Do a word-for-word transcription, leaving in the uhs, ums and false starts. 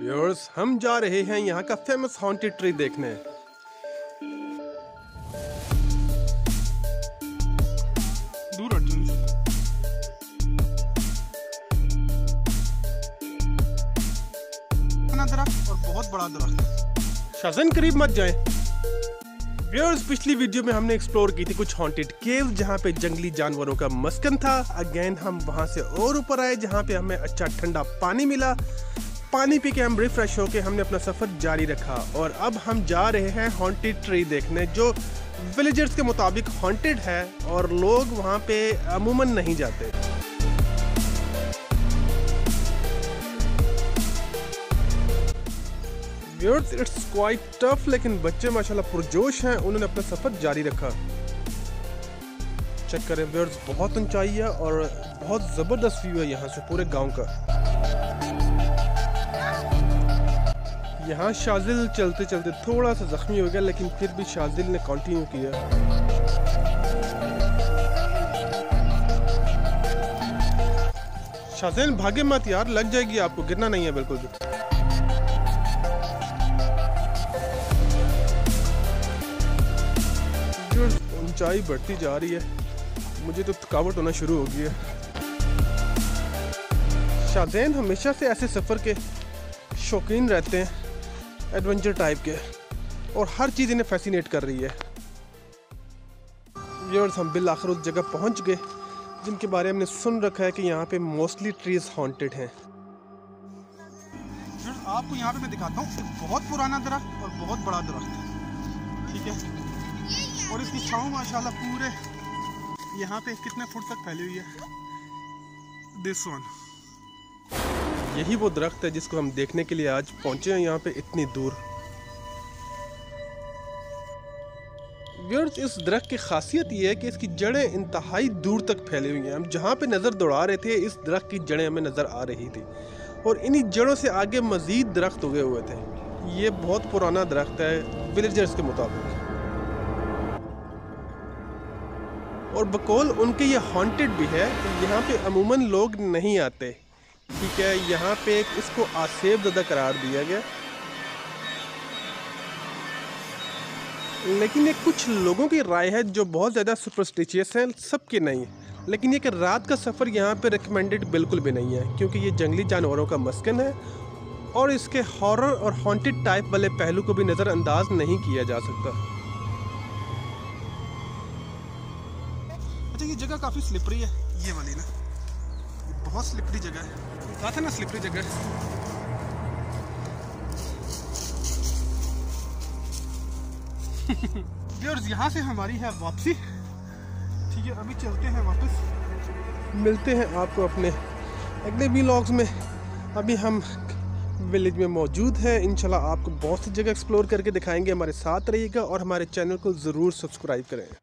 Viewers, हम जा रहे हैं यहाँ का फेमस हॉन्टेड ट्री देखने। दूर हट जाओ। दरख्त और बहुत बड़ा दरख्त। शाज़न, करीब मत जाएं। व्यूअर्स, पिछली वीडियो में हमने एक्सप्लोर की थी कुछ हॉन्टेड केव जहाँ पे जंगली जानवरों का मस्कन था। अगेन हम वहाँ से और ऊपर आए जहाँ पे हमें अच्छा ठंडा पानी मिला। पानी पी के हम रिफ्रेश होके हमने अपना सफ़र जारी रखा और अब हम जा रहे हैं हॉन्टेड ट्री देखने, जो विलेजर्स के मुताबिक हॉन्टेड है और लोग वहाँ पे अमूमन नहीं जाते। व्यूअर्स, इट्स क्वाइट टफ, लेकिन बच्चे माशाल्लाह पुरजोश हैं। उन्होंने अपना सफ़र जारी रखा। चेक करें व्यूअर्स, बहुत ऊंचाई है और बहुत ज़बरदस्त व्यू है यहाँ से पूरे गांव का। यहाँ शाजिल चलते चलते थोड़ा सा जख्मी हो गया, लेकिन फिर भी शाजिल ने कंटिन्यू किया। शाजिल, भागे मत यार, लग जाएगी आपको, गिरना नहीं है बिल्कुल भी। ऊंचाई बढ़ती जा रही है, मुझे तो थकावट होना शुरू हो गई है। शाज़ेन हमेशा से ऐसे सफ़र के शौकीन रहते हैं, एडवेंचर टाइप के, और हर चीज़ इन्हें फैसिनेट कर रही है। व्यूअर्स, हम बिल आखिर उस जगह पहुंच गए जिनके बारे में हमने सुन रखा है कि यहाँ पे मोस्टली ट्रीज हॉन्टेड हैं। आपको यहाँ पे मैं दिखाता हूँ, बहुत पुराना दरख्त और बहुत बड़ा दरख्त, ठीक है, और इसकी छांव माशाल्लाह पूरे यहाँ पे कितने फुट तक फैली हुई है। दिस वन, यही वो दरख्त है जिसको हम देखने के लिए आज पहुंचे हैं यहाँ पे इतनी दूर। व्यूअर्स, इस दरख्त की खासियत ये है कि इसकी जड़ें इंतहाई दूर तक फैली हुई हैं। हम जहाँ पे नज़र दौड़ा रहे थे, इस दरख्त की जड़ें हमें नज़र आ रही थी और इन्हीं जड़ों से आगे मज़ीद दरख्त उगे हुए थे। ये बहुत पुराना दरख्त है विलेजर्स के मुताबिक, और बकौल उनके ये हॉन्टेड भी है। यहाँ पे अमूमन लोग नहीं आते, ठीक है। यहाँ पे इसको आसेब ज़दा करार दिया गया, लेकिन ये कुछ लोगों की राय है जो बहुत ज़्यादा सुपरस्टिशियस हैं, सबके नहीं। लेकिन ये कि रात का सफ़र यहाँ पे रिकमेंडेड बिल्कुल भी नहीं है, क्योंकि ये जंगली जानवरों का मस्कन है और इसके हॉरर और हॉन्टेड टाइप वाले पहलू को भी नज़रअंदाज नहीं किया जा सकता। अच्छा, ये जगह काफ़ी स्लिपरी है, ये वाली ना, ये बहुत स्लिपरी जगह है। कहा था ना स्लिपरी जगह। व्यूअर्स, यहाँ से हमारी है वापसी, ठीक है। अभी चलते हैं वापस, मिलते हैं आपको अपने अगले व्लॉग्स में। अभी हम विलेज में मौजूद हैं। इंशाल्लाह आपको बहुत सी जगह एक्सप्लोर करके दिखाएंगे। हमारे साथ रहिएगा और हमारे चैनल को ज़रूर सब्सक्राइब करें।